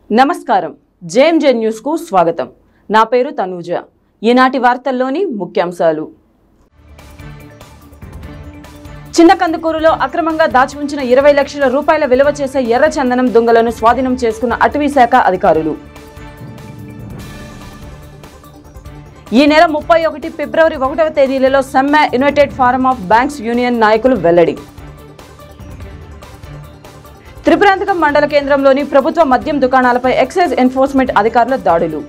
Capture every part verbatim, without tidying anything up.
నమస్కారం JMJ news కు స్వాగతం నా పేరు తనూజ ఈనాటి వార్తల్లోని ముఖ్యాంశాలు చిన్నకందుకూరులో అక్రమంగా దాచి ఉంచిన ఇరవై లక్షల రూపాయల విలువ చేసే ఎర్ర చందనం దొంగలను స్వాధీనం చేసుకున్న అటవీ శాఖ అధికారులు ఈ నెల ముప్పై ఒకటి ఫిబ్రవరి ఒకటవ తేదీలలో సమ్మె united forum of banks union నాయకులు వెల్లడి త్రిపురాంతకం మండల కేంద్రంలోని ప్రభుత్వ మద్యం దుకాణాలపై ఎక్సైజ్ ఎన్ఫోర్స్మెంట్ అధికారుల దాడులు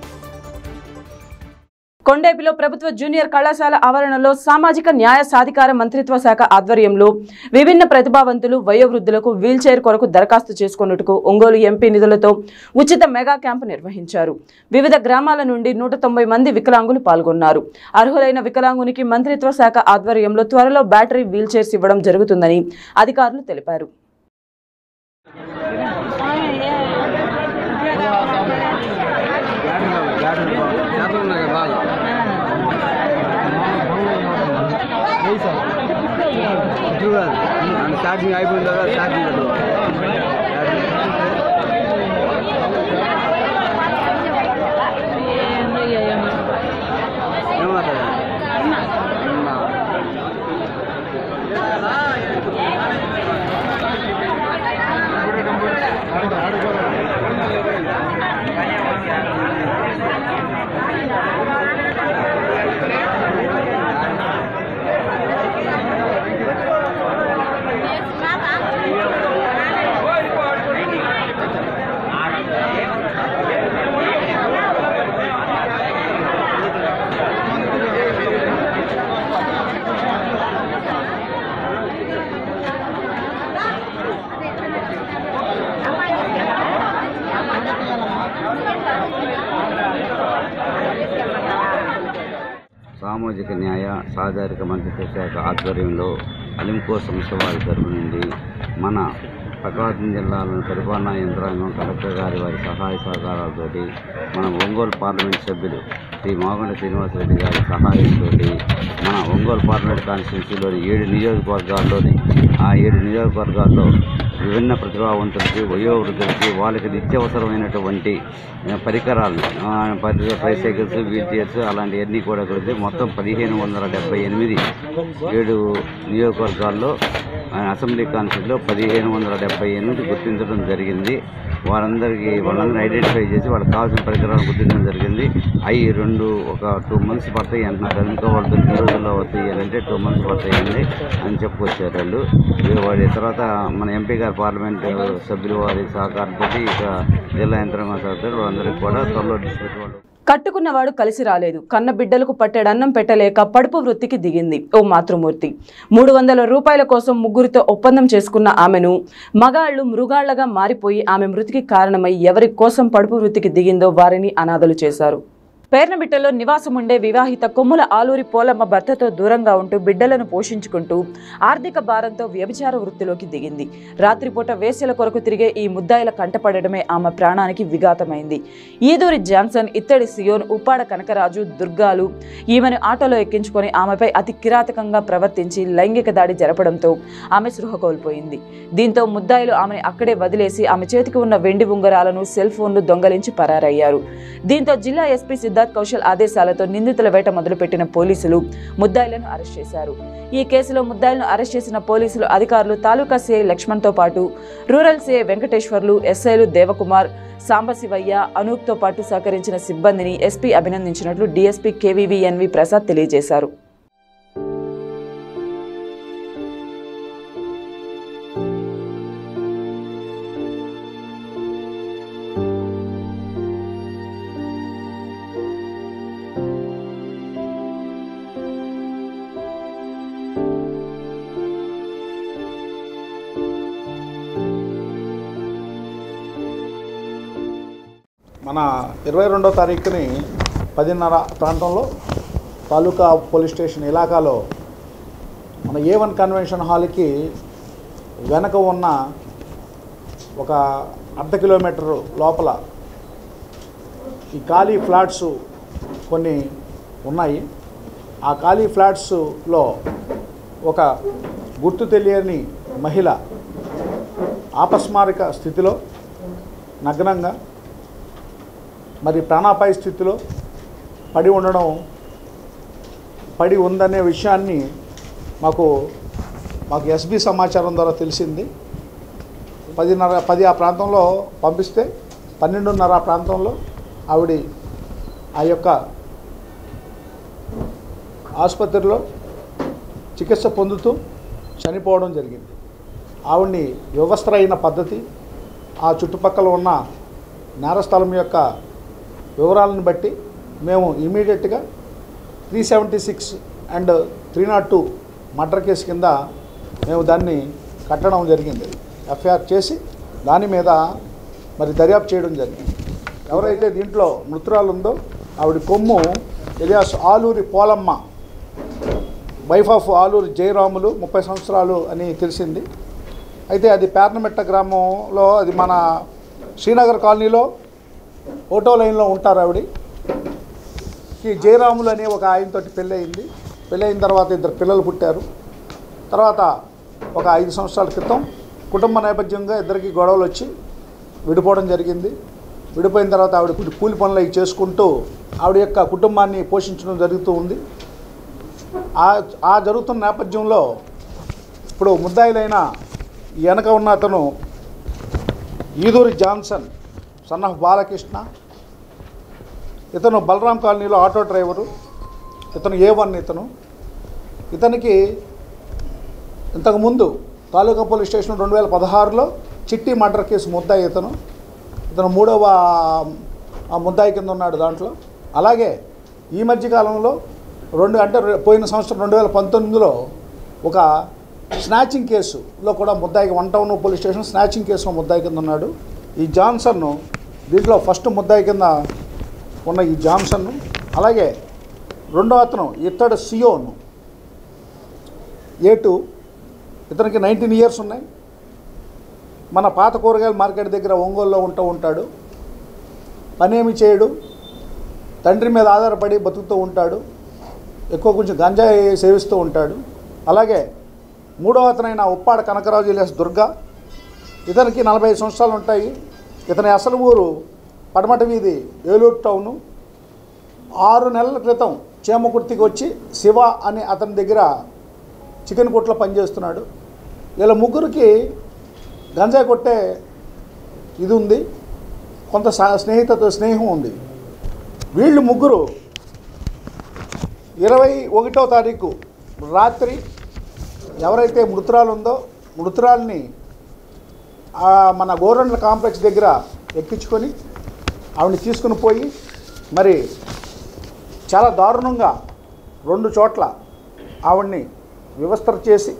కొండేపిలో ప్రభుత్వ జూనియర్ కళాశాల ఆవరణలో సామాజిక న్యాయ సాధికార మంత్రిత్వ శాఖ ఆధ్వర్యంలో విభిన్న ప్రతిభావంతులు వయోవృద్ధులకు వీల్చైర్ కొరకు దరఖాస్తు చేసుకున్నట్టుకు ఒంగోలు ఎంపీ నిధులతో ఉచిత మెగా క్యాంపు నిర్వహించారు. వివిధ గ్రామాల నుండి నూట తొంభై మంది వికలాంగులు పాల్గొన్నారు. అర్హులైన వికలాంగునికి మంత్రిత్వ శాఖ ఆధ్వర్యంలో త్వరలో బ్యాటరీ వీల్చైర్స్ ఇవ్వడం జరుగుతుందని అధికారులు తెలిపారు. స్టార్టింగ్ అయిపోయిన తర్వాత స్టార్టింగ్ సామాజిక న్యాయ సాధారిక మంత్రిత్వ శాఖ ఆధ్వర్యంలో అలింకో సంస్థ వారి తరపు నుండి మన ప్రకాశం జిల్లాలోని పరిపాలనా యంత్రాంగం కలెక్టర్ గారి వారి సహాయ సహకారాలతోటి మన ఒంగోలు పార్లమెంట్ సభ్యులు శ్రీ మాగండ శ్రీనివాసరెడ్డి గారి సహాయంతో మన ఒంగోలు పార్లమెంట్ కాన్స్టిట్యున్సీలోని ఏడు నియోజకవర్గాల్లోని ఆ ఏడు నియోజకవర్గాల్లో విభిన్న ప్రతిభావంతులకి వయోవృద్ధులకి వాళ్ళకి నిత్యవసరమైనటువంటి పరికరాలు ట్రైసైకిల్స్ వీల్ చైర్స్ అలాంటివన్నీ కూడా కొడితే మొత్తం పదిహేను వందల డెబ్బై ఎనిమిది ఏడు నియోజకవర్గాల్లో అసెంబ్లీ కాన్స్టిట్యూన్సీలో పదిహేను వందల డెబ్బై ఎనిమిది గుర్తించడం జరిగింది. వారందరికీ వాళ్ళందరూ ఐడెంటిఫై చేసి వాళ్ళకి కావాల్సిన పరికరాలను గుర్తించడం జరిగింది. అవి రెండు ఒక టూ మంత్స్ పడతాయి అంటున్నారు. ఇంకా వాళ్ళతో ఈ రోజుల్లో వస్తాయి అంటే టూ మంత్స్ పడతాయండి అని చెప్పుకొచ్చారు వాళ్ళు. వాడి తర్వాత మన ఎంపీ గారు పార్లమెంట్ సభ్యులు వారి సహకారంతో ఇక జిల్లా యంత్రాంగం సహకారం వాళ్ళందరికీ కూడా త్వరలో డిస్ట్రిక్ట్ వాళ్ళు కట్టుకున్నవాడు కలిసి రాలేదు. కన్న బిడ్డలకు పట్టెడన్నం పెట్టలేక పడుపు వృత్తికి దిగింది ఓ మాతృమూర్తి. మూడు వందల రూపాయల కోసం ముగ్గురితో ఒప్పందం చేసుకున్న ఆమెను మగాళ్లు మృగాళ్లగా మారిపోయి ఆమె మృతికి కారణమై ఎవరి కోసం పడుపు వృత్తికి దిగిందో వారిని అనాథలు చేశారు. పేర్నబిట్టలో నివాసం ఉండే వివాహిత కొమ్ముల ఆలూరి పోలమ్మ భర్తతో దూరంగా ఉంటూ బిడ్డలను పోషించుకుంటూ ఆర్థిక భారంతో వ్యభిచార వృత్తిలోకి దిగింది. రాత్రిపూట వేశ్యల కొరకు తిరిగే ఈ ముద్దాయిల కంటపడడమే ఆమె ప్రాణానికి విఘాతమైంది. ఈదూరి జాన్సన్, ఇత్తడి సియోన్, ఉప్పాడ కనకరాజు, దుర్గాలు ఈమెను ఆటోలో ఎక్కించుకొని ఆమెపై అతి కిరాతకంగా ప్రవర్తించి లైంగిక దాడి జరపడంతో ఆమె స్పృహ కోల్పోయింది. దీంతో ముద్దాయిలు ఆమెను అక్కడే వదిలేసి ఆమె చేతికి ఉన్న వెండి ఉంగరాలను, సెల్ ఫోన్లు దొంగలించి పరారయ్యారు. దీంతో జిల్లా ఎస్పీ సిద్ధార్థ్ కౌశల్ ఆదేశాలతో నిందితుల వేట మొదలుపెట్టిన పోలీసులు ముద్దాయిలను అరెస్ట్ చేశారు. ఈ కేసులో ముద్దాయిలను అరెస్ట్ చేసిన పోలీసులు అధికారులు తాలూకా సిఐ లక్ష్మణ్ తో పాటు రూరల్ సిఐ వెంకటేశ్వర్లు, ఎస్ఐలు దేవకుమార్, సాంబశివయ్య, అనూప్ తో పాటు సహకరించిన సిబ్బందిని ఎస్పీ అభినందించినట్లు డీఎస్పీ కేవీవీఎన్వి ప్రసాద్ తెలియజేశారు. మన ఇరవై రెండో తారీఖుని పదిన్నర ప్రాంతంలో తాలూకా పోలీస్ స్టేషన్ ఇలాకాలో మన ఏ వన్ కన్వెన్షన్ హాల్కి వెనక ఉన్న ఒక అర్ధ కిలోమీటరు లోపల ఈ ఖాళీ ఫ్లాట్స్ కొన్ని ఉన్నాయి. ఆ ఖాళీ ఫ్లాట్స్లో ఒక గుర్తు తెలియని మహిళ ఆపస్మారక స్థితిలో నగ్నంగా మరి ప్రాణాపాయ స్థితిలో పడి ఉండడం పడి ఉందనే విషయాన్ని మాకు మాకు ఎస్బీ సమాచారం ద్వారా తెలిసింది. పదిన్నర పది ఆ ప్రాంతంలో పంపిస్తే పన్నెండున్నర ఆ ప్రాంతంలో ఆవిడ ఆ యొక్క ఆసుపత్రిలో చికిత్స పొందుతూ చనిపోవడం జరిగింది. ఆవిడ్ని వ్యవస్థరైన పద్ధతి, ఆ చుట్టుపక్కల ఉన్న నేరస్థలం యొక్క వివరాలను బట్టి మేము ఇమీడియట్గా three seventy six and three not two murder case కింద మేము దాన్ని కట్టడం జరిగింది. ఎఫ్ఐఆర్ చేసి దాని మీద మరి దర్యాప్తు చేయడం జరిగింది. ఎవరైతే దీంట్లో మృతురాలు ఉందో ఆవిడ Kommu alias Aluri Polamma, wife of Aluri Jayaramulu, ముప్పై సంవత్సరాలు అని తెలిసింది. అయితే అది పేర్నమెట్ట గ్రామంలో, అది మన శ్రీనగర్ కాలనీలో ఓటో లైన్లో ఉంటారు ఆవిడ. ఈ జయరాములు అనే ఒక ఆయనతో పెళ్ళి అయింది. పెళ్ళి అయిన తర్వాత ఇద్దరు పిల్లలు పుట్టారు. తర్వాత ఒక ఐదు సంవత్సరాల క్రితం కుటుంబ నేపథ్యంగా ఇద్దరికి గొడవలు వచ్చి విడిపోవడం జరిగింది. విడిపోయిన తర్వాత ఆవిడ కూలి పనులు అవి చేసుకుంటూ ఆవిడ యొక్క కుటుంబాన్ని పోషించడం జరుగుతూ ఉంది. ఆ జరుగుతున్న నేపథ్యంలో ఇప్పుడు ముద్దాయిలైన వెనక ఉన్న అతను ఈదూరి జాన్సన్ సన్ ఆఫ్ బాలకృష్ణ, ఇతను బలరాం కాలనీలో ఆటో డ్రైవరు, ఇతను ఏ వన్. ఇతను ఇతనికి ఇంతకుముందు తాలూకా పోలీస్ స్టేషన్ రెండు వేల పదహారులో చిట్టి మర్డర్ కేసు ముద్దాయి. ఇతను ఇతను మూడవ ముద్దాయి కింద ఉన్నాడు దాంట్లో. అలాగే ఈ మధ్యకాలంలో రెండు అంటే పోయిన సంవత్సరం రెండు వేల పంతొమ్మిదిలో ఒక స్నాచింగ్ కేసులో కూడా ముద్దాయికి one town police station snatching కేసులో ముద్దాయి కింద ఉన్నాడు. ఈ జాన్సన్ను దీంట్లో ఫస్ట్ ముద్దాయి కింద ఉన్న ఈ జాన్సన్ను, అలాగే రెండో అతను ఇతడు సియోను ఏ టూ, ఇతనికి నైన్టీన్ ఇయర్స్ ఉన్నాయి. మన పాత కూరగాయల మార్కెట్ దగ్గర ఒంగోలులో ఉంటూ ఉంటాడు. పనేమి చేయడు, తండ్రి మీద ఆధారపడి బతుకుతూ ఉంటాడు. ఎక్కువ కొంచెం గంజాయి సేవిస్తూ ఉంటాడు. అలాగే మూడవ అతనైన ఉప్పాడ కనకరాజు ఇలియాస్ దుర్గా, ఇతనికి నలభై ఐదు సంవత్సరాలు ఉంటాయి. ఇతని అసలు ఊరు పడమట వీధి ఏలూరు టౌను. ఆరు నెలల క్రితం చేమకుర్తికి వచ్చి శివ అని అతని దగ్గర చికెన్ కొట్లో పనిచేస్తున్నాడు. వీళ్ళ ముగ్గురికి గంజాయి కొట్టే ఇది ఉంది, కొంత స్నేహితతో స్నేహం ఉంది. వీళ్ళు ముగ్గురు ఇరవై ఒకటో తారీఖు రాత్రి ఎవరైతే మృతురాలు ఉందో మృతురాల్ని మన గోరంట్ల కాంప్లెక్స్ దగ్గర ఎక్కించుకొని ఆవిడని తీసుకుని పోయి మరి చాలా దారుణంగా రెండు చోట్ల ఆవిడ్ని వివస్త్ర చేసి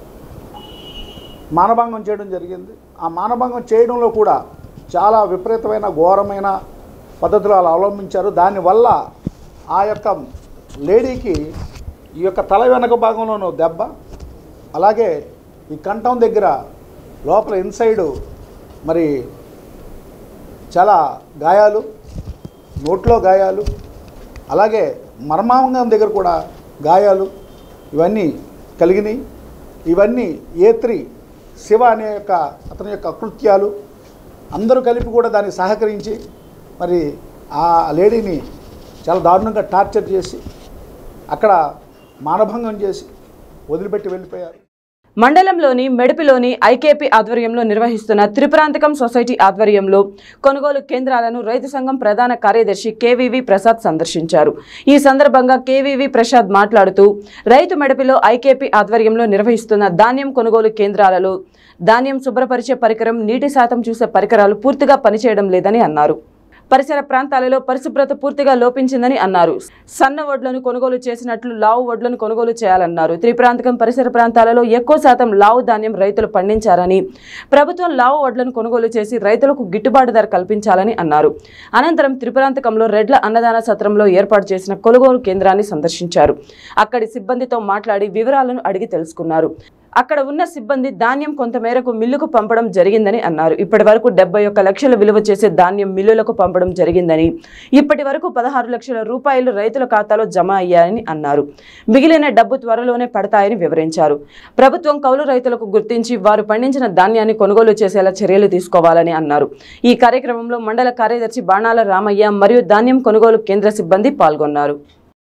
మానభంగం చేయడం జరిగింది. ఆ మానభంగం చేయడంలో కూడా చాలా విపరీతమైన ఘోరమైన పద్ధతులు అలా అవలంబించారు. దానివల్ల ఆ యొక్క లేడీకి ఈ యొక్క తల వెనక భాగంలోనూ దెబ్బ, అలాగే ఈ కంఠం దగ్గర లోపల ఇన్సైడు మరి చాలా గాయాలు, నోట్లో గాయాలు, అలాగే మర్మాంగం దగ్గర కూడా గాయాలు ఇవన్నీ కలిగినాయి. ఇవన్నీ ఏ త్రీ శివ అనే యొక్క అతని యొక్క కృత్యాలు అందరూ కలిపి కూడా దాన్ని సహకరించి మరి ఆ లేడీని చాలా దారుణంగా టార్చర్ చేసి అక్కడ మానభంగం చేసి వదిలిపెట్టి వెళ్ళిపోయారు. మండలంలోని మెడిపిలోని ఐకేపీ ఆధ్వర్యంలో నిర్వహిస్తున్న త్రిప్రాంతకం సొసైటీ ఆధ్వర్యంలో కొనుగోలు కేంద్రాలను రైతు సంఘం ప్రధాన కార్యదర్శి కేవీవి ప్రసాద్ సందర్శించారు. ఈ సందర్భంగా కేవీవి ప్రసాద్ మాట్లాడుతూ రైతు మెడిపిలో ఐకేపీ ఆధ్వర్యంలో నిర్వహిస్తున్న ధాన్యం కొనుగోలు కేంద్రాలలో ధాన్యం శుభ్రపరిచే పరికరం, నీటి శాతం చూసే పరికరాలు పూర్తిగా పనిచేయడం లేదని అన్నారు. పరిసర ప్రాంతాలలో పరిశుభ్రత పూర్తిగా లోపించిందని అన్నారు. సన్న వడ్లను కొనుగోలు చేసినట్లు లావు వడ్లను కొనుగోలు చేయాలన్నారు. త్రిప్రాంతకం పరిసర ప్రాంతాలలో ఎక్కువ శాతం లావు ధాన్యం రైతులు పండించారని, ప్రభుత్వం లావు వడ్లను కొనుగోలు చేసి రైతులకు గిట్టుబాటు ధర కల్పించాలని అన్నారు. అనంతరం త్రిప్రాంతకంలో రెడ్ల అన్నదాన సత్రంలో ఏర్పాటు చేసిన కొనుగోలు కేంద్రాన్ని సందర్శించారు. అక్కడి సిబ్బందితో మాట్లాడి వివరాలను అడిగి తెలుసుకున్నారు. అక్కడ ఉన్న సిబ్బంది ధాన్యం కొంతమేరకు మిల్లుకు పంపడం జరిగిందని అన్నారు. ఇప్పటి వరకు డెబ్బై ఒక్క లక్షల విలువ చేసే ధాన్యం మిల్లులకు పంపడం జరిగిందని, ఇప్పటి వరకు పదహారు లక్షల రూపాయలు రైతుల ఖాతాలో జమ అయ్యాయని అన్నారు. మిగిలిన డబ్బు త్వరలోనే పడతాయని వివరించారు. ప్రభుత్వం కౌలు రైతులకు గుర్తించి వారు పండించిన ధాన్యాన్ని కొనుగోలు చేసేలా చర్యలు తీసుకోవాలని అన్నారు. ఈ కార్యక్రమంలో మండల కార్యదర్శి బాణాల రామయ్య మరియు ధాన్యం కొనుగోలు కేంద్ర సిబ్బంది పాల్గొన్నారు.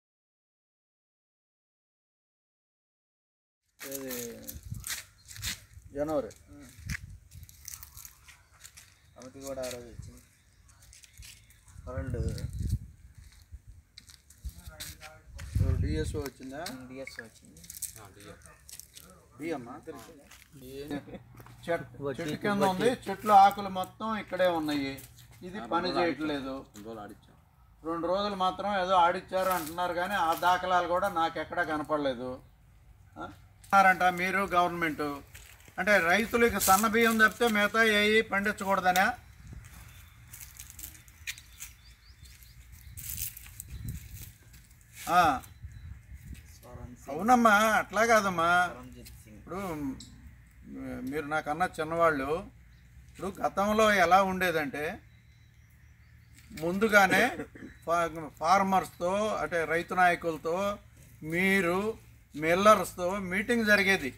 జనవరి అమటి కూడా ఆ రోజు వచ్చింది. కరెంటు డిఎస్ఓ వచ్చిందా? డిఎస్ఓ వచ్చింది. బియ్యమ్మా చెట్టు చెట్టు కింద ఉంది. చెట్లు ఆకులు మొత్తం ఇక్కడే ఉన్నాయి. ఇది పని చేయట్లేదు. రెండు రోజులు మాత్రం ఏదో ఆడిచ్చారు అంటున్నారు, కానీ ఆ దాఖలాలు కూడా నాకు ఎక్కడా కనపడలేదు. అంట మీరు గవర్నమెంట్ అంటే రైతులకి సన్న బియ్యం తప్పితే మిగతా ఏవి పండించకూడదనే? అవునమ్మా, అట్లా కాదమ్మా. ఇప్పుడు మీరు నాకన్నా చిన్నవాళ్ళు. ఇప్పుడు గతంలో ఎలా ఉండేదంటే ముందుగానే ఫార్మర్స్తో అంటే రైతు నాయకులతో మీరు మిల్లర్స్తో మీటింగ్ జరిగేది.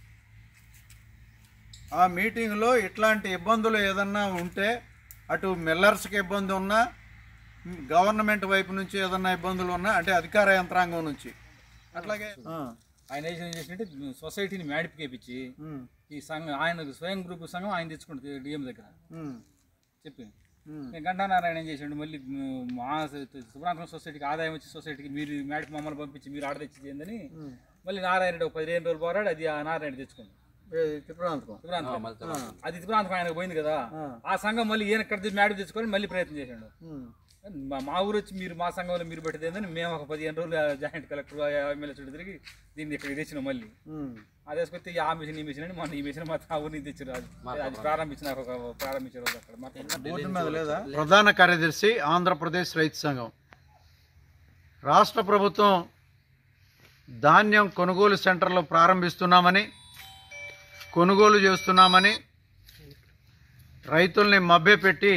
ఆ మీటింగ్లో ఇట్లాంటి ఇబ్బందులు ఏదన్నా ఉంటే అటు మిల్లర్స్కి ఇబ్బంది ఉన్నా, గవర్నమెంట్ వైపు నుంచి ఏదన్నా ఇబ్బందులు ఉన్నా అంటే అధికార యంత్రాంగం నుంచి అట్లాగే ఆయన ఏం చేసినట్టే సొసైటీని మేడిపికేపించి ఈ సంఘం ఆయన స్వయం గ్రూప్ సంఘం ఆయన తెచ్చుకుంటుంది డిఎం దగ్గర చెప్పి గంటానారాయణ ఏం చేసాడు, మళ్ళీ మా సుబ్రాంతం సొసైటీకి ఆదాయం వచ్చి సొసైటీకి మీరు మేడకి మమ్మల్ని పంపించి మీరు ఆడ తెచ్చి చేయందని మళ్ళీ నారాయణ ఒక పదిహేను రోజులు పోరాడు. అది ఆ నారాయణ తెచ్చుకుంది త్రిపురాంతకం. అది త్రిపురాంతకం ఆయనకు పోయింది కదా. ఆ సంఘం మళ్ళీ ఈయన కడితే మేడ తెచ్చుకొని మళ్ళీ ప్రయత్నం చేశాడు. మా ఊరు వచ్చి మీరు మా సంఘంలో మీరు పెట్టేదని మేము ఒక పదిహేను రోజులు జాయింట్ కలెక్టర్ ఎమ్మెల్యే చుట్టూ తిరిగి దీన్ని ఇక్కడ తెచ్చినాం. మళ్ళీ అది వేసుకొస్తే ఆ మిషన్ ఈ మిషన్ అని మొన్న ఈ మిషన్ మాత్రం ఆ ఊరిని తెచ్చారు. అది ప్రారంభించిన ప్రారంభించారు అక్కడ. ప్రధాన కార్యదర్శి ఆంధ్రప్రదేశ్ రైతు సంఘం. రాష్ట్ర ప్రభుత్వం ధాన్యం కొనుగోలు సెంటర్లు ప్రారంభిస్తున్నామని, కొనుగోలు చేస్తున్నామని రైతుల్ని మభ్యపెట్టి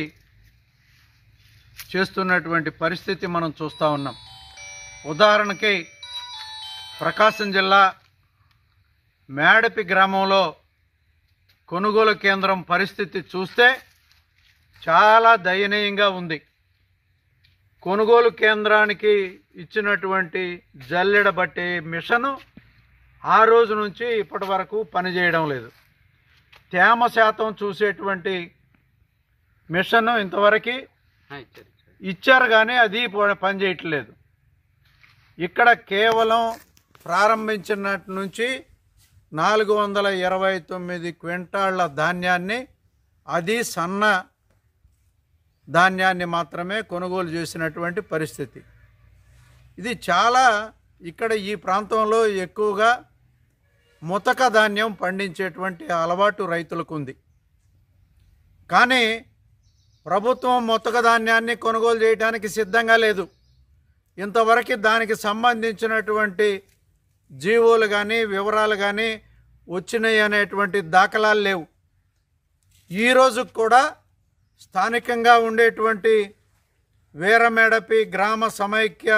చేస్తున్నటువంటి పరిస్థితి మనం చూస్తూ ఉన్నాం. ఉదాహరణకి ప్రకాశం జిల్లా మేడపి గ్రామంలో కొనుగోలు కేంద్రం పరిస్థితి చూస్తే చాలా దయనీయంగా ఉంది. కొనుగోలు కేంద్రానికి ఇచ్చినటువంటి జల్లెడ బట్టే మిషను ఆ రోజు నుంచి ఇప్పటి వరకు పనిచేయడం లేదు. తేమ శాతం చూసేటువంటి మిషను ఇంతవరకు ఇచ్చారు, కానీ అది పనిచేయట్లేదు. ఇక్కడ కేవలం ప్రారంభించినట్టు నుంచి నాలుగు వందల ఇరవై తొమ్మిది క్వింటాళ్ల ధాన్యాన్ని, అది సన్న ధాన్యాన్ని మాత్రమే కొనుగోలు చేసినటువంటి పరిస్థితి. ఇది చాలా ఇక్కడ ఈ ప్రాంతంలో ఎక్కువగా ముతక ధాన్యం పండించేటువంటి అలవాటు రైతులకు ఉంది. కానీ ప్రభుత్వం ముతక ధాన్యాన్ని కొనుగోలు చేయడానికి సిద్ధంగా లేదు. ఇంతవరకు దానికి సంబంధించినటువంటి జీవోలు కానీ వివరాలు కానీ వచ్చినాయి అనేటువంటి దాఖలాలు లేవు. ఈరోజు కూడా స్థానికంగా ఉండేటువంటి వీరమేడపి గ్రామ సమైక్య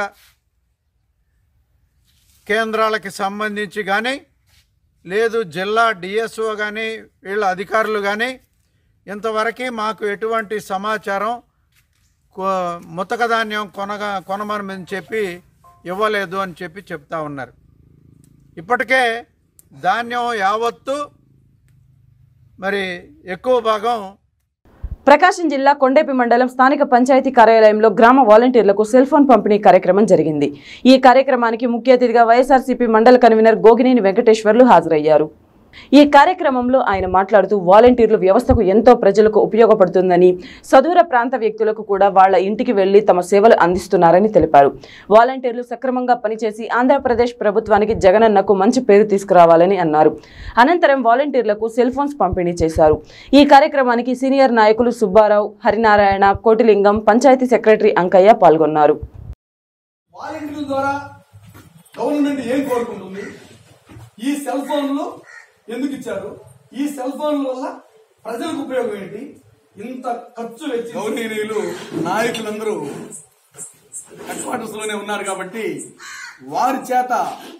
కేంద్రాలకి సంబంధించి కానీ లేదు జిల్లా డిఎస్ఓ కానీ వీళ్ళ అధికారులు కానీ ఇంతవరకు మాకు ఎటువంటి సమాచారం ముతక ధాన్యం కొనగా కొనమని చెప్పి ఇవ్వలేదు అని చెప్పి చెప్తా ఉన్నారు. ఇప్పటికే ధాన్యం యావత్తు మరి ఎక్కువ భాగం. ప్రకాశం జిల్లా కొండేపి మండలం స్థానిక పంచాయతీ కార్యాలయంలో గ్రామ వాలంటీర్లకు సెల్ ఫోన్ పంపిణీ కార్యక్రమం జరిగింది. ఈ కార్యక్రమానికి ముఖ్య అతిథిగా వైఎస్ఆర్సీపీ మండల కన్వీనర్ గోగినేని వెంకటేశ్వర్లు హాజరయ్యారు. ఈ కార్యక్రమంలో ఆయన మాట్లాడుతూ వాలంటీర్లు వ్యవస్థకు ఎంతో ప్రజలకు ఉపయోగపడుతుందని, సదూర ప్రాంత వ్యక్తులకు కూడా వాళ్ల ఇంటికి వెళ్లి తమ సేవలు అందిస్తున్నారని తెలిపారు. వాలంటీర్లు సక్రమంగా పనిచేసి ఆంధ్రప్రదేశ్ ప్రభుత్వానికి జగనన్నకు మంచి పేరు తీసుకురావాలని అన్నారు. అనంతరం వాలంటీర్లకు సెల్ ఫోన్స్ పంపిణీ చేశారు. ఈ కార్యక్రమానికి సీనియర్ నాయకులు సుబ్బారావు, హరినారాయణ, కోటిలింగం, పంచాయతీ సెక్రటరీ అంకయ్య పాల్గొన్నారు. వాలంటీర్ల ద్వారా గవర్నమెంట్ ఏం కోరుకుంటుంది? ఈ సెల్ ఫోన్లు ఎందుకు ఇచ్చారు? ఈ సెల్ ఫోన్ వల్ల ప్రజలకు ఉపయోగం ఏంటి? ఇంత ఖర్చు వెచ్చి గౌరవనీయులు నాయకులందరూ హెడ్ క్వార్టర్స్ లోనే ఉన్నారు కాబట్టి వారి చేత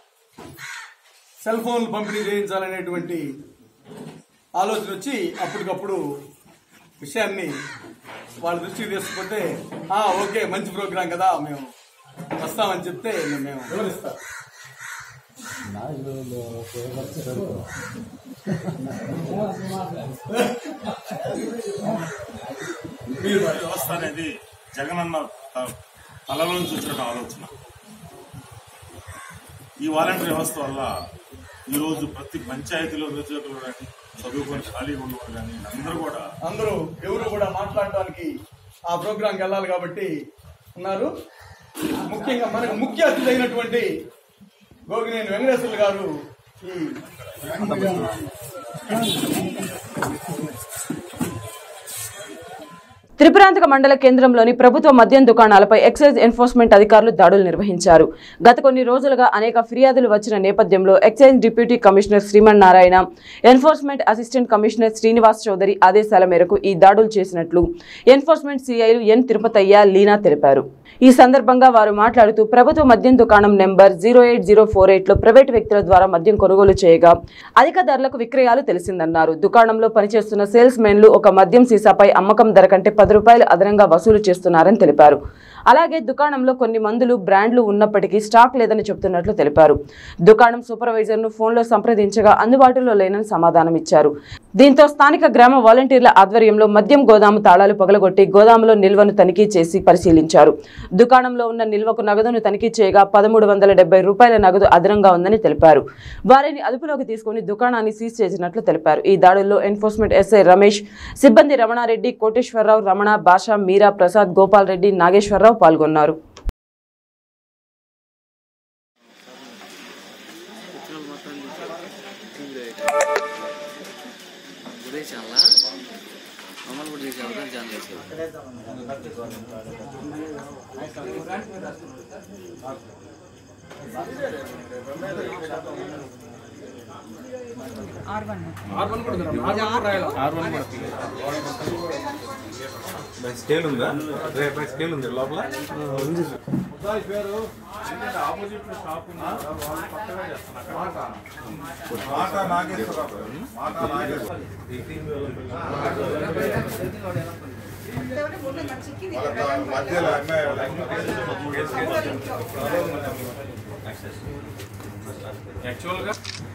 సెల్ ఫోన్లు పంపిణీ చేయించాలనేటువంటి ఆలోచన వచ్చి అప్పటికప్పుడు విషయాన్ని వాళ్ళ దృష్టికి తీసుకుంటే ఓకే మంచి ప్రోగ్రాం కదా మేము వస్తామని చెప్తే మేము వివరిస్తాం. వ్యవస్థ అనేది జగనన్న తలలో నుంచి వచ్చిన ఆలోచన. ఈ వాలంటీర్ వ్యవస్థ వల్ల ఈరోజు ప్రతి పంచాయతీలో నిరుద్యోగులు కానీ చదువుకొని ఖాళీగా ఉన్నవారు కానీ అందరూ కూడా అందరూ ఎవరు కూడా మాట్లాడడానికి ఆ ప్రోగ్రాంకి వెళ్ళాలి కాబట్టి ఉన్నారు. ముఖ్యంగా మనకు ముఖ్య అతిథి అయినటువంటి గోగినేని వెంకటేశ్వర్లు గారు ఈ త్రిపురాంతక మండల కేంద్రంలోని ప్రభుత్వ మద్యం దుకాణాలపై ఎక్సైజ్ ఎన్ఫోర్స్మెంట్ అధికారులు దాడులు నిర్వహించారు. గత కొన్ని రోజులుగా అనేక ఫిర్యాదులు వచ్చిన నేపథ్యంలో excise deputy commissioner Sriman Narayana, enforcement assistant commissioner Srinivas Chowdary ఆదేశాల మేరకు ఈ దాడులు చేసినట్లు ఎన్ఫోర్స్మెంట్ సిఐలు ఎన్ తిరుపతయ్య, లీనా తెలిపారు. ఈ సందర్భంగా వారు మాట్లాడుతూ ప్రభుత్వ మద్యం దుకాణం number zero eight zero four eight లో ప్రైవేటు వ్యక్తుల ద్వారా మద్యం కొనుగోలు చేయగా అధిక ధరలకు విక్రయాలు తెలిసిందన్నారు. దుకాణంలో పనిచేస్తున్న సేల్స్ మెన్లు ఒక మద్యం సీసాపై అమ్మకం ధర కంటే పది రూపాయలు అదనంగా వసూలు చేస్తున్నారని తెలిపారు. అలాగే దుకాణంలో కొన్ని మందులు బ్రాండ్లు ఉన్నప్పటికీ స్టాక్ లేదని చెబుతున్నట్లు తెలిపారు. దుకాణం సూపర్వైజర్ ను ఫోన్లో సంప్రదించగా అందుబాటులో లేనని సమాధానం ఇచ్చారు. దీంతో స్థానిక గ్రామ వాలంటీర్ల ఆధ్వర్యంలో మద్యం గోదాము తాళాలు పగలగొట్టి గోదాములో నిల్వను తనిఖీ చేసి పరిశీలించారు. దుకాణంలో ఉన్న నిల్వకు నగదును తనిఖీ చేయగా పదమూడు వందల డెబ్బై రూపాయల నగదు అదనంగా ఉందని తెలిపారు. వారిని అదుపులోకి తీసుకుని దుకాణాన్ని సీజ్ చేసినట్లు తెలిపారు. ఈ దాడుల్లో ఎన్ఫోర్స్మెంట్ ఎస్ఐ రమేష్, సిబ్బంది రమణారెడ్డి, కోటేశ్వరరావు, రమణ, భాష, మీరా, ప్రసాద్, గోపాల్ రెడ్డి, నాగేశ్వరరావు పాల్గొన్నారు. స్కేల్ ఉందా? స్కేల్ ఉంది లోపల. యాక్చువల్గా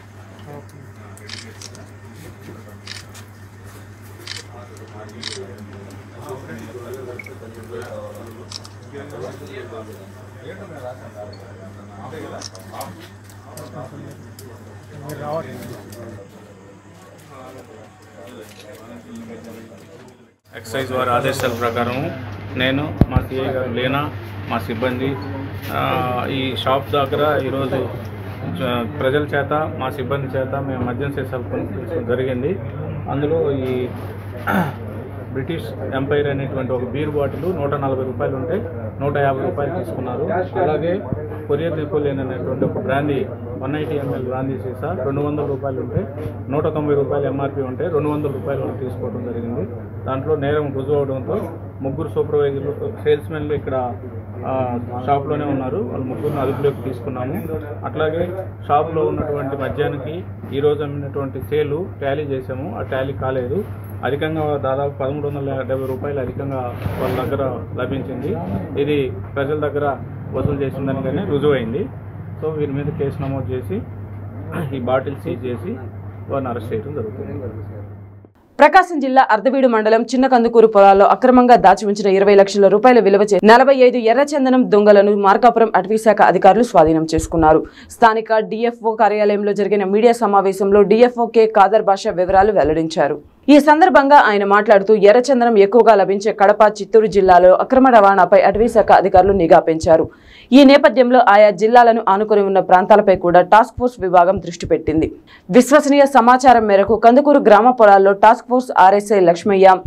ఎక్సైజ్ వారి ఆదేశాల ప్రకారం నేను, మా సిఐ గారు లీనా, మా సిబ్బంది ఈ షాప్ దగ్గర ఈరోజు ప్రజల చేత, మా సిబ్బంది చేత మేము మద్యం సీసాలు కొనుక్కోవడం జరిగింది. అందులో ఈ బ్రిటిష్ ఎంపైర్ అనేటువంటి ఒక బీర్ బాటిల్ నూట నలభై రూపాయలు ఉంటే నూట యాభై రూపాయలు తీసుకున్నారు. అలాగే కొరియర్ నెపోలియన్ అనేటువంటి ఒక brandy one eighty ML brandy సీసా రెండు వందల రూపాయలు ఉంటే నూట తొంభై రూపాయలు ఎంఆర్పి ఉంటే రెండు వందల రూపాయలు తీసుకోవడం జరిగింది. దాంట్లో నేరం రుజువు అవడంతో ముగ్గురు సూపర్వైజర్లు, సేల్స్మెన్లు ఇక్కడ షాప్లోనే ఉన్నారు. వాళ్ళు ముగ్గురిని అదుపులోకి తీసుకున్నాము. అట్లాగే షాప్లో ఉన్నటువంటి మద్యానికి ఈరోజు అమ్మినటువంటి సేలు టాలీ చేసాము. ఆ టాలీ కాలేదు. అధికంగా దాదాపు పదమూడు వందల డెబ్బై రూపాయలు అధికంగా వాళ్ళ దగ్గర లభించింది. ఇది ప్రజల దగ్గర వసూలు చేసిందని రుజువైంది. సో వీరి మీద కేసు నమోదు చేసి ఈ బాటిల్ సీజ్ చేసి వారిని అరెస్ట్ చేయడం జరుగుతుంది. ప్రకాశం జిల్లా అర్ధవీడు మండలం చిన్న కందుకూరు పొలాల్లో అక్రమంగా దాచి ఉంచిన ఇరవై లక్షల రూపాయల విలువ చే నలభై ఐదు ఎర్రచందనం దొంగలను మార్కాపురం అటవీశాఖ అధికారులు స్వాధీనం చేసుకున్నారు. స్థానిక డిఎఫ్ఓ కార్యాలయంలో జరిగిన మీడియా సమావేశంలో డిఎఫ్ఓ కె ఖాదర్ బాషా వివరాలు వెల్లడించారు. ఈ సందర్భంగా ఆయన మాట్లాడుతూ ఎర్రచందనం ఎక్కువగా లభించే కడప, చిత్తూరు జిల్లాలో అక్రమ రవాణాపై అటవీశాఖ అధికారులు నిఘా పెంచారు. ఈ నేపథ్యంలో ఆయా జిల్లాలను ఆనుకుని ఉన్న ప్రాంతాలపై కూడా టాస్క్ ఫోర్స్ విభాగం దృష్టి పెట్టింది. విశ్వసనీయ సమాచారం మేరకు కందుకూరు గ్రామ పొలాల్లో task force RSI Lakshmaiah,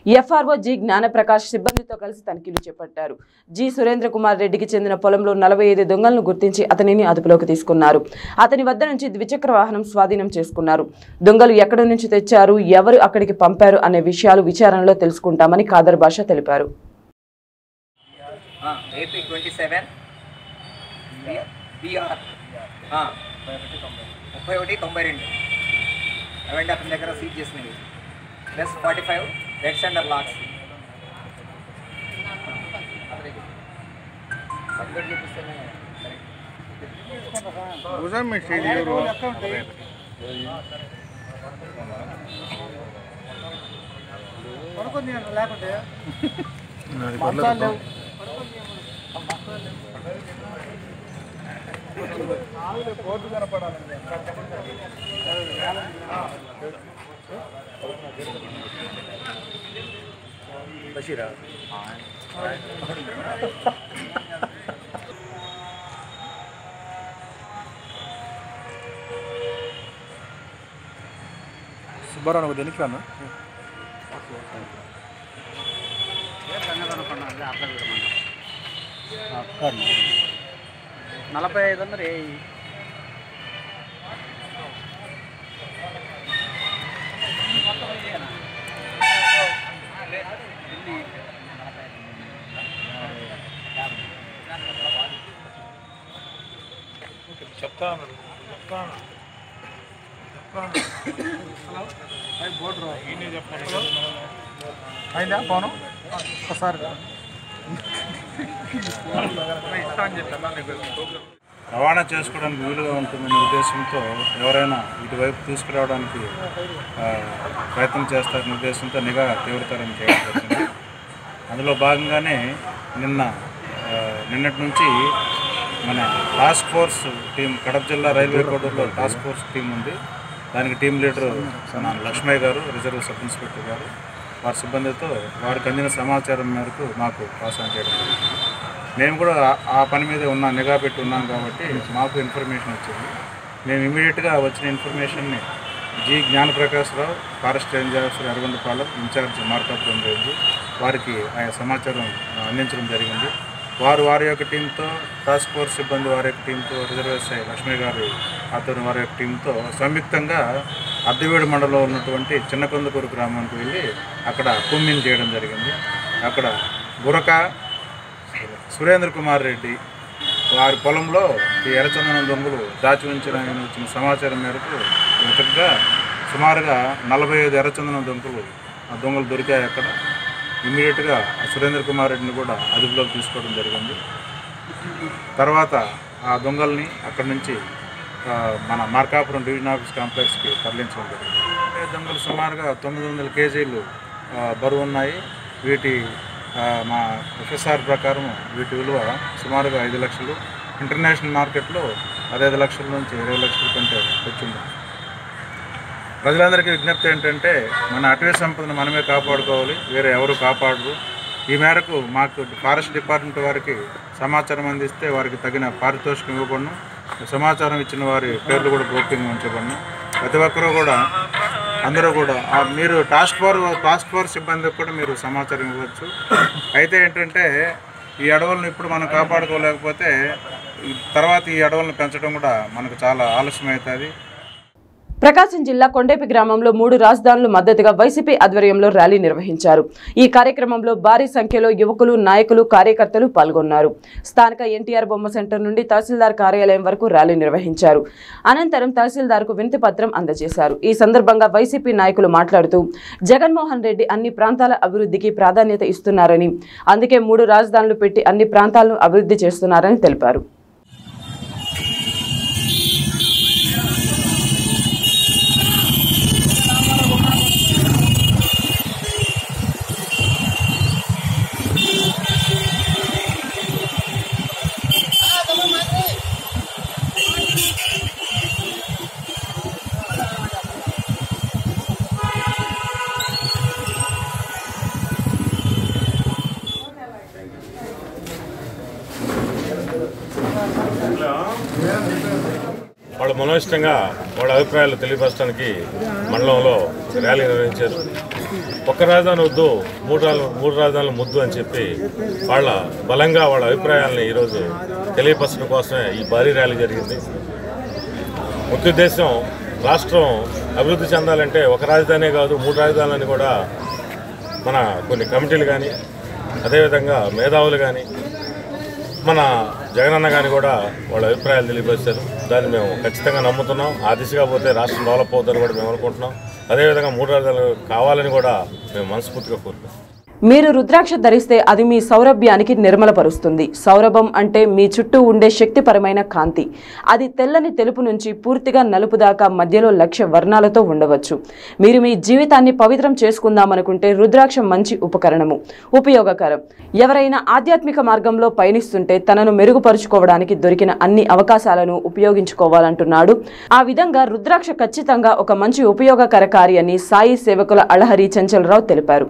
FRO G Gnanaprakash సిబ్బందితో కలిసి తనిఖీలు చేపట్టారు. జి సురేంద్ర కుమార్ రెడ్డికి చెందిన పొలంలో నలభై ఐదు దొంగలను గుర్తించి అతనిని అదుపులోకి తీసుకున్నారు. అతని వద్ద నుంచి ద్విచక్ర వాహనం స్వాధీనం చేసుకున్నారు. దొంగలు ఎక్కడి నుంచి తెచ్చారు, ఎవరు అక్కడికి పంపారు అనే విషయాలు విచారణలో తెలుసుకుంటామని ఖాదర్ బాషా తెలిపారు. ముప్పై ఒకటి తొంభై రెండు అవన్నీ అతని దగ్గర సీజ్ చేసినవి plus forty five red sander logs లేకుంటే కోర్టు కనపడాలి. బషీరా సుబ్బారావు నాకు దేనికి రాను నలభై ఐదు అన్నారు. చెప్తాను చెప్తాను అయిందా పోను ఒకసారి రవాణా చేసుకోవడానికి వీలుగా ఉంటుందనే ఉద్దేశంతో ఎవరైనా ఇటువైపు తీసుకురావడానికి ప్రయత్నం చేస్తారనే ఉద్దేశంతో నిఘా తీవ్రతరం చేయడం జరిగింది. అందులో భాగంగానే నిన్న నిన్నటి నుంచి మన టాస్క్ ఫోర్స్ టీం కడప జిల్లా రైల్వే కోడూరులో టాస్క్ ఫోర్స్ టీం ఉంది. దానికి టీం లీడరు మన లక్ష్మయ్య గారు, రిజర్వ్ సబ్ ఇన్స్పెక్టర్ గారు, వారి సిబ్బందితో వారికి అందిన సమాచారం మేరకు మాకు పాస్ ఆన్ చేయడం జరిగింది. మేము కూడా ఆ పని మీద ఉన్న నిఘా పెట్టి ఉన్నాం కాబట్టి మాకు ఇన్ఫర్మేషన్ వచ్చింది. మేము ఇమీడియట్గా వచ్చిన ఇన్ఫర్మేషన్ని G Gnanaprakashrao, forest range officer Aragondapalem in-charge Markapuram range వారికి ఆయా సమాచారం అందించడం జరిగింది. వారు వారి యొక్క టీంతో, టాస్క్ ఫోర్స్ సిబ్బంది వారి యొక్క టీంతో, రిజర్వ్ ఎస్ఐ లక్ష్మీ గారి ఆధ్వర్యం వారి యొక్క టీంతో సంయుక్తంగా అద్దెవీడు మండలంలో ఉన్నటువంటి చిన్నకొందకూరు గ్రామానికి వెళ్ళి అక్కడ కుమ్మింగ్ చేయడం జరిగింది. అక్కడ గురక సురేంద్ర కుమార్ రెడ్డి వారి పొలంలో ఈ ఎర్రచందనం దొంగలు దాచి ఉంచిన వచ్చిన సమాచారం మేరకు మొదటగా సుమారుగా నలభై ఐదు ఎర్రచందనం దొంగలు ఆ దొంగలు దొరికాయి. అక్కడ ఇమ్మీడియట్గా సురేంద్ర కుమార్ రెడ్డిని కూడా అదుపులోకి తీసుకోవడం జరిగింది. తర్వాత ఆ దొంగల్ని అక్కడి నుంచి మన మార్కాపురం డివిజన్ ఆఫీస్ కాంప్లెక్స్కి తరలించడం జరిగింది. దొంగలు సుమారుగా తొమ్మిది వందల కేజీలు బరువు ఉన్నాయి. వీటి మా ఎఫ్ఎస్ఆర్ ప్రకారం వీటి విలువ సుమారుగా ఐదు లక్షలు. ఇంటర్నేషనల్ మార్కెట్లో పదహైదు లక్షల నుంచి ఇరవై లక్షల కంటే వచ్చింది. ప్రజలందరికీ విజ్ఞప్తి ఏంటంటే మన అటవీ సంపదను మనమే కాపాడుకోవాలి, వేరే ఎవరు కాపాడరు. ఈ మేరకు మాకు ఫారెస్ట్ డిపార్ట్మెంట్ వారికి సమాచారం అందిస్తే వారికి తగిన పారితోషికం ఇవ్వబడును. సమాచారం ఇచ్చిన వారి పేర్లు కూడా గోప్యంగా ఉంచబడును. ప్రతి ఒక్కరూ కూడా అందరూ కూడా మీరు టాస్క్ ఫోర్స్ టాస్క్ ఫోర్స్ సిబ్బందికి కూడా మీరు సమాచారం ఇవ్వచ్చు. అయితే ఏంటంటే ఈ అడవులను ఇప్పుడు మనం కాపాడుకోలేకపోతే తర్వాత ఈ అడవులను పెంచడం కూడా మనకు చాలా ఆలస్యం అవుతుంది. ప్రకాశం జిల్లా కొండేపి గ్రామంలో మూడు రాజధానులు మద్దతుగా వైసీపీ ఆధ్వర్యంలో ర్యాలీ నిర్వహించారు. ఈ కార్యక్రమంలో భారీ సంఖ్యలో యువకులు, నాయకులు, కార్యకర్తలు పాల్గొన్నారు. స్థానిక ఎన్టీఆర్ బొమ్మ సెంటర్ నుండి తహసీల్దార్ కార్యాలయం వరకు ర్యాలీ నిర్వహించారు. అనంతరం తహసీల్దార్కు వినతి పత్రం అందజేశారు. ఈ సందర్భంగా వైసీపీ నాయకులు మాట్లాడుతూ జగన్మోహన్ రెడ్డి అన్ని ప్రాంతాల అభివృద్ధికి ప్రాధాన్యత ఇస్తున్నారని, అందుకే మూడు రాజధానులు పెట్టి అన్ని ప్రాంతాలను అభివృద్ధి చేస్తున్నారని తెలిపారు. వాళ్ళ మనోయిష్టంగా వాళ్ళ అభిప్రాయాలు తెలియపరచడానికి మండలంలో ర్యాలీ నిర్వహించారు. ఒక్క రాజధాని వద్దు మూడు రాజ మూడు రాజధానుల ముద్దు అని చెప్పి వాళ్ళ బలంగా వాళ్ళ అభిప్రాయాలను ఈరోజు తెలియపరచడం కోసమే ఈ భారీ ర్యాలీ జరిగింది. ముఖ్య ఉద్దేశం రాష్ట్రం అభివృద్ధి చెందాలంటే ఒక రాజధానే కాదు మూడు రాజధానులని కూడా మన కొన్ని కమిటీలు కానీ అదేవిధంగా మేధావులు కానీ మన జగనన్న కానీ కూడా వాళ్ళ అభిప్రాయాలు తెలియపరిచారు. దాన్ని మేము ఖచ్చితంగా నమ్ముతున్నాం. ఆ దిశగా పోతే రాష్ట్రం డెవలప్ అవుతుందని కూడా మేము అనుకుంటున్నాం. అదేవిధంగా మూడు రాజధానులు కావాలని కూడా మేము మనస్ఫూర్తిగా కోరుకుంటున్నాం. మీరు రుద్రాక్ష ధరిస్తే అది మీ సౌరభ్యానికి నిర్మలపరుస్తుంది. సౌరభం అంటే మీ చుట్టూ ఉండే శక్తిపరమైన కాంతి. అది తెల్లని తెలుపు నుంచి పూర్తిగా నలుపు దాకా మధ్యలో లక్ష వర్ణాలతో ఉండవచ్చు. మీరు మీ జీవితాన్ని పవిత్రం చేసుకుందామనుకుంటే రుద్రాక్ష మంచి ఉపకరణము, ఉపయోగకరం. ఎవరైనా ఆధ్యాత్మిక మార్గంలో పయనిస్తుంటే తనను మెరుగుపరుచుకోవడానికి దొరికిన అన్ని అవకాశాలను ఉపయోగించుకోవాలంటున్నాడు. ఆ విధంగా రుద్రాక్ష ఖచ్చితంగా ఒక మంచి ఉపయోగకర కార్యని సాయి సేవకుల అళహరి చంచలరావు తెలిపారు.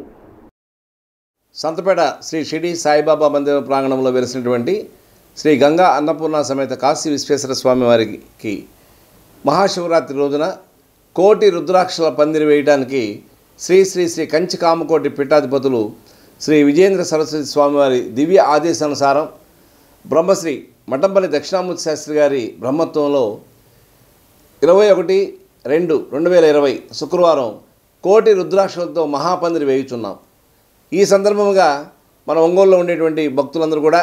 సంతపేట శ్రీ షిరిడి సాయిబాబా మందిర ప్రాంగణంలో వెలిసినటువంటి శ్రీ గంగా అన్నపూర్ణ సమేత కాశీ విశ్వేశ్వర స్వామి వారికి మహాశివరాత్రి రోజున కోటి రుద్రాక్షల పందిరి వేయడానికి శ్రీ శ్రీ శ్రీ కంచి కామకోటి పీఠాధిపతులు శ్రీ విజేంద్ర సరస్వతి స్వామివారి దివ్య ఆదేశానుసారం బ్రహ్మశ్రీ మఠంపల్లి దక్షిణామూర్తి శాస్త్రి గారి బ్రహ్మత్వంలో ఇరవై ఒకటి రెండు రెండు వేల ఇరవై శుక్రవారం కోటి రుద్రాక్షలతో మహాపందిరి వేయుచున్నాం. ఈ సందర్భంగా మన ఒంగోలులో ఉండేటువంటి భక్తులందరూ కూడా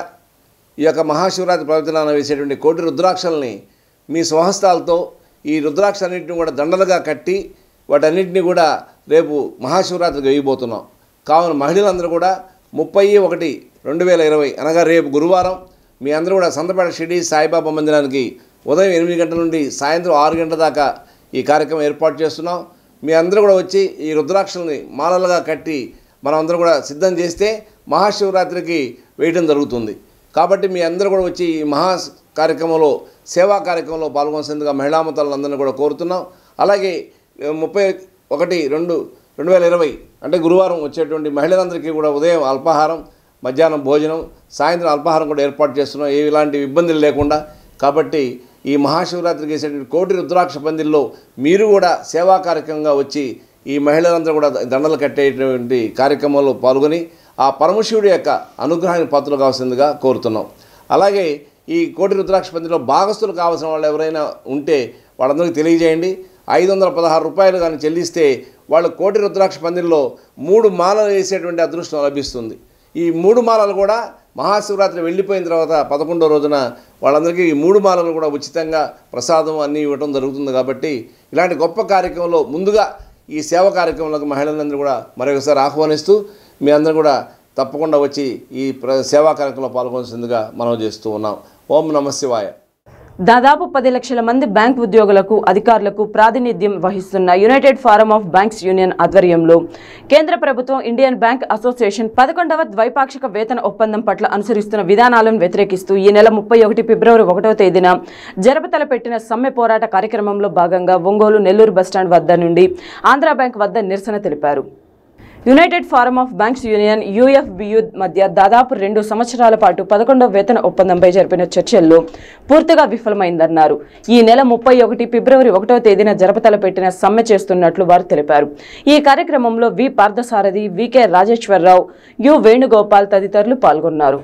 ఈ యొక్క మహాశివరాత్రి ప్రవచనాన్ని వేసేటువంటి కోటి రుద్రాక్షల్ని మీ స్వహస్తాలతో ఈ రుద్రాక్షలన్నింటినీ కూడా దండలుగా కట్టి వాటన్నింటినీ కూడా రేపు మహాశివరాత్రికి వేయబోతున్నాం. కావున మహిళలందరూ కూడా ముప్పై ఒకటి రెండు వేల ఇరవై అనగా రేపు గురువారం మీ అందరూ కూడా సంతపేట షిరిడి సాయిబాబా మందిరానికి ఉదయం ఎనిమిది గంటల నుండి సాయంత్రం ఆరు గంటల దాకా ఈ కార్యక్రమం ఏర్పాటు చేస్తున్నాం. మీ అందరూ కూడా వచ్చి ఈ రుద్రాక్షల్ని మాలలుగా కట్టి మనం అందరూ కూడా సిద్ధం చేస్తే మహాశివరాత్రికి వేయడం జరుగుతుంది. కాబట్టి మీ అందరూ కూడా వచ్చి ఈ మహా కార్యక్రమంలో సేవా కార్యక్రమంలో పాల్గొనేందుకు మహిళామతలందరినీ కూడా కోరుతున్నాం. అలాగే ముప్పై ఒకటి రెండు రెండు వేల ఇరవై అంటే గురువారం వచ్చేటువంటి మహిళలందరికీ కూడా ఉదయం అల్పాహారం, మధ్యాహ్నం భోజనం, సాయంత్రం అల్పాహారం కూడా ఏర్పాటు చేస్తున్నాం ఏ ఇలాంటి ఇబ్బందులు లేకుండా. కాబట్టి ఈ మహాశివరాత్రికి వేసేటువంటి కోటి రుద్రాక్ష పందిల్లో మీరు కూడా సేవా కార్యక్రమంగా వచ్చి ఈ మహిళలందరూ కూడా దండలు కట్టేటువంటి కార్యక్రమంలో పాల్గొని ఆ పరమశివుడి యొక్క అనుగ్రహానికి పాత్రలు కావాల్సిందిగా కోరుతున్నాం. అలాగే ఈ కోటి రుద్రాక్ష పందిరిలో భాగస్తులు కావాల్సిన వాళ్ళు ఎవరైనా ఉంటే వాళ్ళందరికీ తెలియజేయండి. ఐదు వందల పదహారు రూపాయలు కానీ చెల్లిస్తే వాళ్ళు కోటి రుద్రాక్ష పందిరిలో మూడు మాలలు వేసేటువంటి అదృష్టం లభిస్తుంది. ఈ మూడు మాలలు కూడా మహాశివరాత్రి వెళ్ళిపోయిన తర్వాత పదకొండో రోజున వాళ్ళందరికీ ఈ మూడు మాలలు కూడా ఉచితంగా ప్రసాదం అన్నీ ఇవ్వడం జరుగుతుంది. కాబట్టి ఇలాంటి గొప్ప కార్యక్రమంలో ముందుగా ఈ సేవ కార్యక్రమంలోకి మహిళలందరూ కూడా మరొకసారి ఆహ్వానిస్తూ మీ అందరూ కూడా తప్పకుండా వచ్చి ఈ సేవా కార్యక్రమంలో పాల్గొనాల్సిందిగా మనం చేస్తూ ఉన్నాం. ఓం నమః శివాయ. దాదాపు పది లక్షల మంది బ్యాంక్ ఉద్యోగులకు అధికారులకు ప్రాతినిధ్యం వహిస్తున్న united forum of banks union ఆధ్వర్యంలో కేంద్ర ప్రభుత్వం ఇండియన్ బ్యాంక్ అసోసియేషన్ పదకొండవ ద్వైపాక్షిక వేతన ఒప్పందం పట్ల అనుసరిస్తున్న విధానాలను వ్యతిరేకిస్తూ ఈ నెల ముప్పై ఒకటి ఫిబ్రవరి ఒకటవ తేదీన జరపతలపెట్టిన సమ్మె పోరాట కార్యక్రమంలో భాగంగా ఒంగోలు నెల్లూరు బస్టాండ్ వద్ద నుండి ఆంధ్రా బ్యాంక్ వద్ద నిరసన తెలిపారు. United forum of banks union UFBU మధ్య దాదాపు రెండు సంవత్సరాల పాటు పదకొండవ వేతన ఒప్పందంపై జరిపిన చర్చల్లో పూర్తిగా విఫలమైందన్నారు. ఈ నెల ముప్పై ఒకటి ఫిబ్రవరి ఒకటవ తేదీన జరపతలపెట్టిన సమ్మె చేస్తున్నట్లు వారు తెలిపారు. ఈ కార్యక్రమంలో V Parthasarathy, V K Rajeswararao, U Venugopal తదితరులు పాల్గొన్నారు.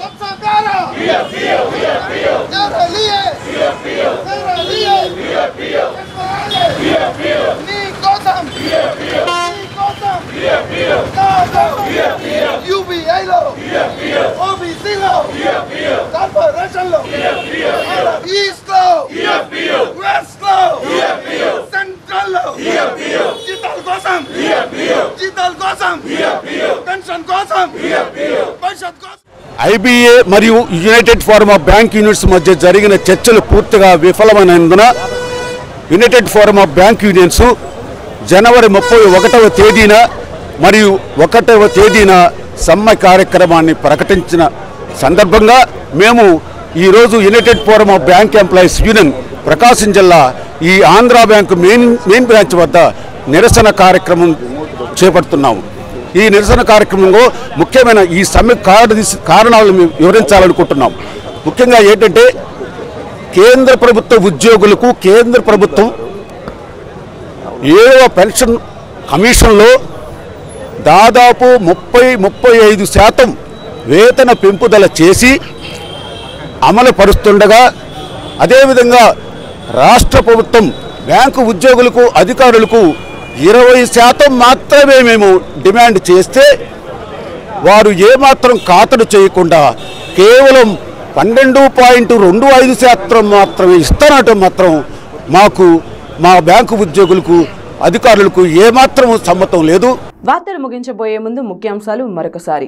యూబీఐలో, ఓబీసీలో, కార్పొరేషన్లో, ఈస్ట్లో, వెస్ట్లో, సెంట్రల్లో జీతాల కోసం, జీతాల కోసం, పెన్షన్ కోసం, భవిష్యత్ కోసం. ఐబీఏ మరియు united forum of bank unions మధ్య జరిగిన చర్చలు పూర్తిగా విఫలమైనందున united forum of bank unions జనవరి ముప్పై ఒకటవ తేదీన మరియు ఒకటవ తేదీన సమ్మె కార్యక్రమాన్ని ప్రకటించిన సందర్భంగా మేము ఈరోజు united forum of bank employees union Prakasam జిల్లా ఈ Andhra bank main main branch వద్ద నిరసన కార్యక్రమం చేపడుతున్నాము. ఈ నిరసన కార్యక్రమంలో ముఖ్యమైన ఈ సమ్మె కారణాలను మేము వివరించాలనుకుంటున్నాం. ముఖ్యంగా ఏంటంటే కేంద్ర ప్రభుత్వ ఉద్యోగులకు కేంద్ర ప్రభుత్వం ఏడవ పెన్షన్ కమిషన్లో దాదాపు ముప్పై ముప్పై ఐదు శాతం వేతన పెంపుదల చేసి అమలు పరుస్తుండగా, అదేవిధంగా రాష్ట్ర ప్రభుత్వం బ్యాంకు ఉద్యోగులకు అధికారులకు ఇరవై శాతం మాత్రమే మేము డిమాండ్ చేస్తే వారు ఏమాత్రం ఖాతరు చేయకుండా కేవలం పన్నెండు పాయింట్ రెండు ఐదు శాతం మాత్రమే ఇస్తానటం మాత్రం మాకు మా బ్యాంకు ఉద్యోగులకు అధికారులకు ఏమాత్రం సమ్మతం లేదు. వార్తలు ముగించబోయే ముందు ముఖ్యాంశాలు మరొకసారి.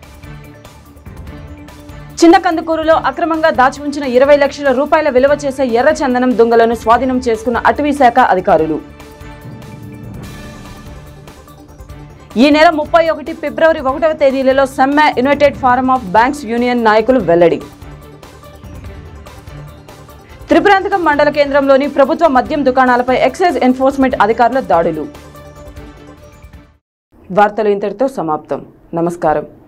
చిన్న కందుకూరులో అక్రమంగా దాచి ఉంచిన ఇరవై లక్షల రూపాయల విలువ చేసే ఎర్ర చందనం దొంగలను స్వాధీనం చేసుకున్న అటవీ శాఖ అధికారులు. ఈ నెల ముప్పై ఒకటి ఫిబ్రవరి ఒకటవ తేదీలలో సమ్మె united forum of banks union నాయకులు వెల్లడి. త్రిపురాంతకం మండల కేంద్రంలోని ప్రభుత్వ మద్యం దుకాణాలపై ఎక్సైజ్ ఎన్ఫోర్స్మెంట్ అధికారుల దాడులు. వార్తలు ఇంతటితో సమాప్తం. నమస్కారం.